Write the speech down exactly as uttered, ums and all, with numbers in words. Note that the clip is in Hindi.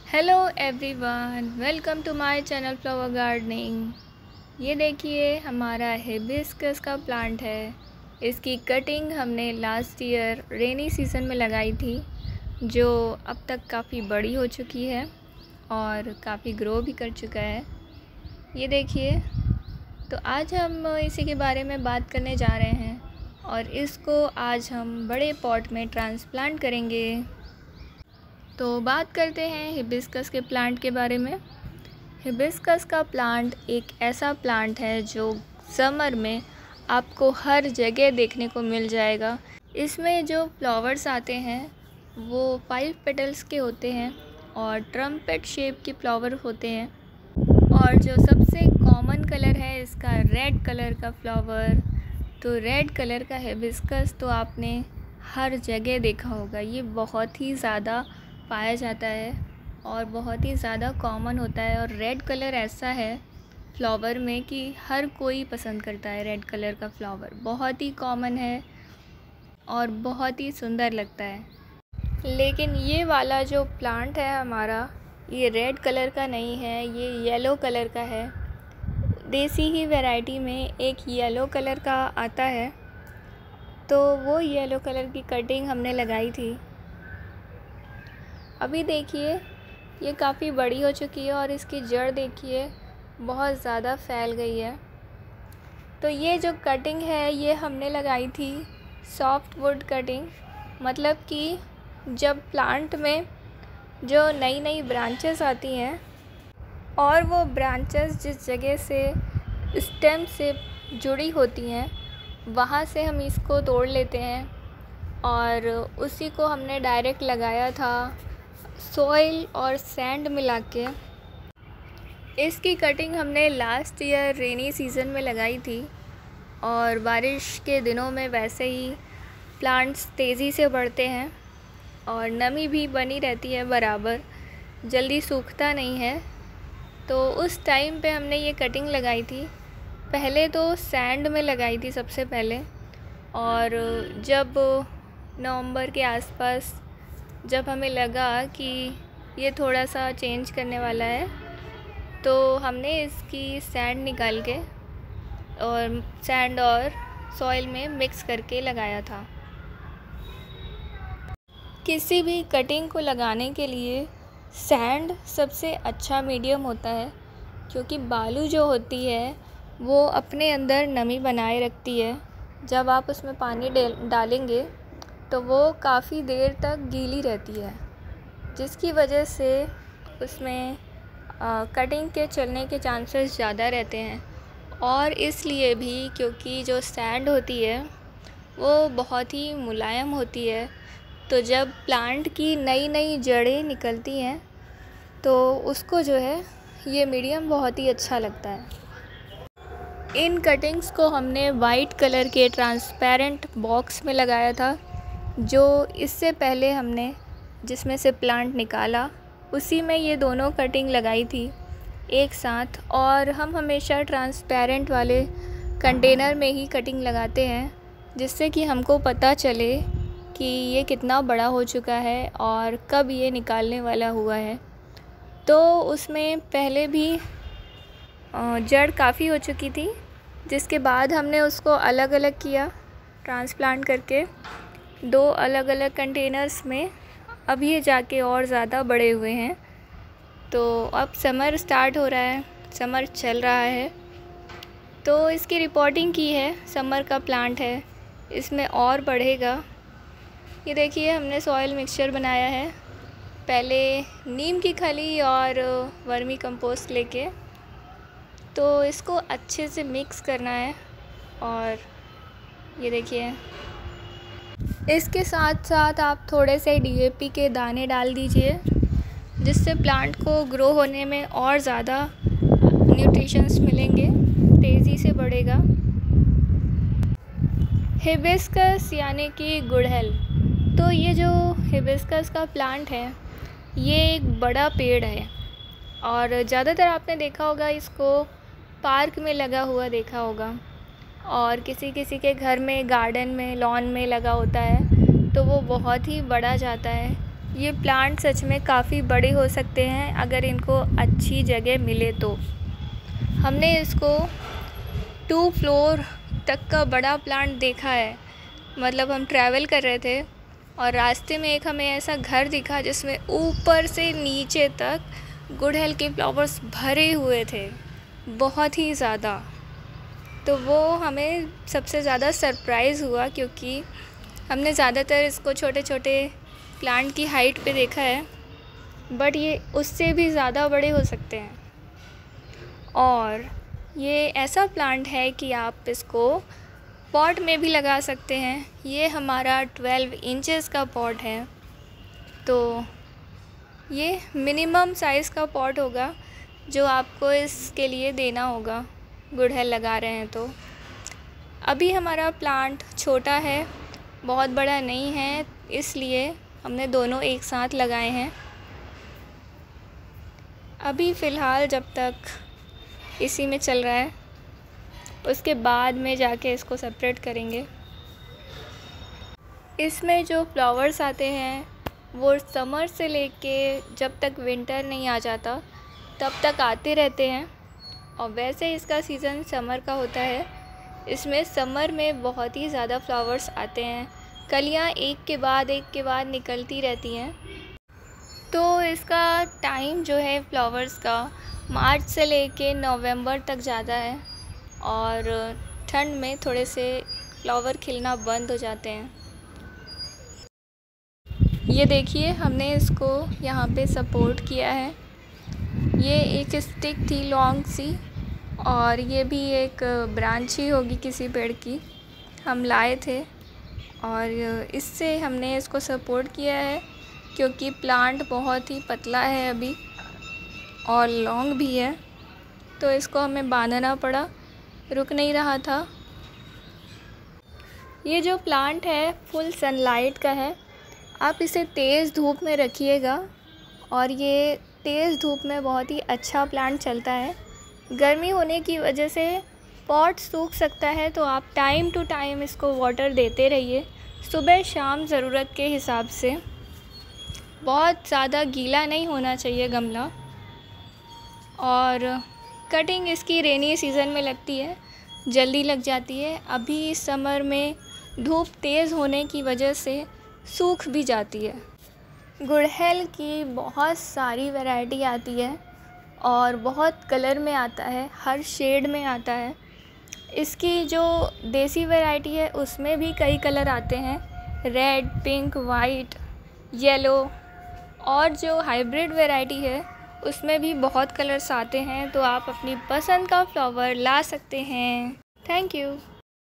Hello everyone, welcome to my channel flower gardening. ये देखिए हमारा हिबिस्कस का प्लांट है। इसकी कटिंग हमने लास्ट ईयर रेनी सीज़न में लगाई थी, जो अब तक काफ़ी बड़ी हो चुकी है और काफ़ी ग्रो भी कर चुका है। ये देखिए, तो आज हम इसी के बारे में बात करने जा रहे हैं और इसको आज हम बड़े पॉट में ट्रांसप्लांट करेंगे। तो बात करते हैं हिबिस्कस के प्लांट के बारे में। हिबिस्कस का प्लांट एक ऐसा प्लांट है जो समर में आपको हर जगह देखने को मिल जाएगा। इसमें जो फ्लावर्स आते हैं वो फाइव पेटल्स के होते हैं और ट्रम्पेट शेप के फ्लावर होते हैं। और जो सबसे कॉमन कलर है इसका रेड कलर का फ्लावर। तो रेड कलर का हिबिस्कस तो आपने हर जगह देखा होगा। ये बहुत ही ज़्यादा पाया जाता है और बहुत ही ज़्यादा कॉमन होता है। और रेड कलर ऐसा है फ्लावर में कि हर कोई पसंद करता है। रेड कलर का फ्लावर बहुत ही कॉमन है और बहुत ही सुंदर लगता है। लेकिन ये वाला जो प्लांट है हमारा, ये रेड कलर का नहीं है, ये येलो कलर का है। देसी ही वैरायटी में एक येलो कलर का आता है, तो वो येलो कलर की कटिंग हमने लगाई थी। अभी देखिए ये काफ़ी बड़ी हो चुकी है और इसकी जड़ देखिए बहुत ज़्यादा फैल गई है। तो ये जो कटिंग है ये हमने लगाई थी सॉफ्ट वुड कटिंग। मतलब कि जब प्लांट में जो नई नई ब्रांचेस आती हैं और वो ब्रांचेस जिस जगह से स्टेम से जुड़ी होती हैं वहाँ से हम इसको तोड़ लेते हैं और उसी को हमने डायरेक्ट लगाया था सॉइल और सैंड मिला के। इसकी कटिंग हमने लास्ट ईयर रेनी सीज़न में लगाई थी और बारिश के दिनों में वैसे ही प्लांट्स तेज़ी से बढ़ते हैं और नमी भी बनी रहती है बराबर, जल्दी सूखता नहीं है। तो उस टाइम पे हमने ये कटिंग लगाई थी। पहले तो सैंड में लगाई थी सबसे पहले, और जब नवंबर के आसपास जब हमें लगा कि ये थोड़ा सा चेंज करने वाला है तो हमने इसकी सैंड निकाल के और सैंड और सॉइल में मिक्स करके लगाया था। किसी भी कटिंग को लगाने के लिए सैंड सबसे अच्छा मीडियम होता है, क्योंकि बालू जो होती है वो अपने अंदर नमी बनाए रखती है। जब आप उसमें पानी डालेंगे तो वो काफ़ी देर तक गीली रहती है, जिसकी वजह से उसमें आ, कटिंग के चलने के चांसेस ज़्यादा रहते हैं। और इसलिए भी क्योंकि जो सैंड होती है वो बहुत ही मुलायम होती है, तो जब प्लांट की नई नई जड़ें निकलती हैं तो उसको जो है ये मीडियम बहुत ही अच्छा लगता है। इन कटिंग्स को हमने वाइट कलर के ट्रांसपेरेंट बॉक्स में लगाया था, जो इससे पहले हमने जिसमें से प्लांट निकाला उसी में ये दोनों कटिंग लगाई थी एक साथ। और हम हमेशा ट्रांसपेरेंट वाले कंटेनर में ही कटिंग लगाते हैं, जिससे कि हमको पता चले कि ये कितना बड़ा हो चुका है और कब ये निकालने वाला हुआ है। तो उसमें पहले भी जड़ काफ़ी हो चुकी थी, जिसके बाद हमने उसको अलग अलग किया ट्रांसप्लांट करके दो अलग अलग कंटेनर्स में। अब ये जाके और ज़्यादा बड़े हुए हैं। तो अब समर स्टार्ट हो रहा है, समर चल रहा है, तो इसकी रिपोर्टिंग की है। समर का प्लांट है, इसमें और बढ़ेगा। ये देखिए हमने सॉइल मिक्सचर बनाया है, पहले नीम की खली और वर्मी कंपोस्ट लेके, तो इसको अच्छे से मिक्स करना है। और ये देखिए इसके साथ साथ आप थोड़े से डी ए पी के दाने डाल दीजिए, जिससे प्लांट को ग्रो होने में और ज़्यादा न्यूट्रिशंस मिलेंगे, तेज़ी से बढ़ेगा। हिबिस्कस यानी कि गुड़हल, तो ये जो हिबिस्कस का प्लांट है ये एक बड़ा पेड़ है और ज़्यादातर आपने देखा होगा इसको पार्क में लगा हुआ देखा होगा, और किसी किसी के घर में गार्डन में लॉन में लगा होता है, तो वो बहुत ही बड़ा जाता है। ये प्लांट सच में काफ़ी बड़े हो सकते हैं अगर इनको अच्छी जगह मिले तो। हमने इसको टू फ्लोर तक का बड़ा प्लांट देखा है। मतलब हम ट्रैवल कर रहे थे और रास्ते में एक हमें ऐसा घर दिखा जिसमें ऊपर से नीचे तक गुड़हल के फ्लावर्स भरे हुए थे, बहुत ही ज़्यादा। तो वो हमें सबसे ज़्यादा सरप्राइज़ हुआ, क्योंकि हमने ज़्यादातर इसको छोटे छोटे प्लांट की हाइट पे देखा है, बट ये उससे भी ज़्यादा बड़े हो सकते हैं। और ये ऐसा प्लांट है कि आप इसको पॉट में भी लगा सकते हैं। ये हमारा ट्वेल्व इंचेस का पॉट है, तो ये मिनिमम साइज़ का पॉट होगा जो आपको इसके लिए देना होगा, गुड़हल लगा रहे हैं तो। अभी हमारा प्लांट छोटा है, बहुत बड़ा नहीं है, इसलिए हमने दोनों एक साथ लगाए हैं। अभी फ़िलहाल जब तक इसी में चल रहा है, उसके बाद में जाके इसको सेपरेट करेंगे। इसमें जो फ्लावर्स आते हैं वो समर से लेके जब तक विंटर नहीं आ जाता तब तक आते रहते हैं। और वैसे इसका सीज़न समर का होता है। इसमें समर में बहुत ही ज़्यादा फ्लावर्स आते हैं, कलियाँ एक के बाद एक के बाद निकलती रहती हैं। तो इसका टाइम जो है फ्लावर्स का मार्च से लेके नवंबर तक ज़्यादा है, और ठंड में थोड़े से फ्लावर खिलना बंद हो जाते हैं। ये देखिए, हमने इसको यहाँ पे सपोर्ट किया है। ये एक स्टिक थी लॉन्ग सी, और ये भी एक ब्रांच ही होगी किसी पेड़ की, हम लाए थे और इससे हमने इसको सपोर्ट किया है, क्योंकि प्लांट बहुत ही पतला है अभी और लॉन्ग भी है, तो इसको हमें बांधना पड़ा, रुक नहीं रहा था। ये जो प्लांट है फुल सनलाइट का है। आप इसे तेज़ धूप में रखिएगा और ये तेज़ धूप में बहुत ही अच्छा प्लांट चलता है। गर्मी होने की वजह से पॉट सूख सकता है, तो आप टाइम टू टाइम इसको वाटर देते रहिए, सुबह शाम ज़रूरत के हिसाब से। बहुत ज़्यादा गीला नहीं होना चाहिए गमला। और कटिंग इसकी रेनी सीज़न में लगती है, जल्दी लग जाती है। अभी समर में धूप तेज़ होने की वजह से सूख भी जाती है। गुड़हल की बहुत सारी वैरायटी आती है और बहुत कलर में आता है, हर शेड में आता है। इसकी जो देसी वैरायटी है उसमें भी कई कलर आते हैं, रेड, पिंक, वाइट, येलो। और जो हाइब्रिड वैरायटी है उसमें भी बहुत कलर्स आते हैं, तो आप अपनी पसंद का फ्लावर ला सकते हैं। Thank you.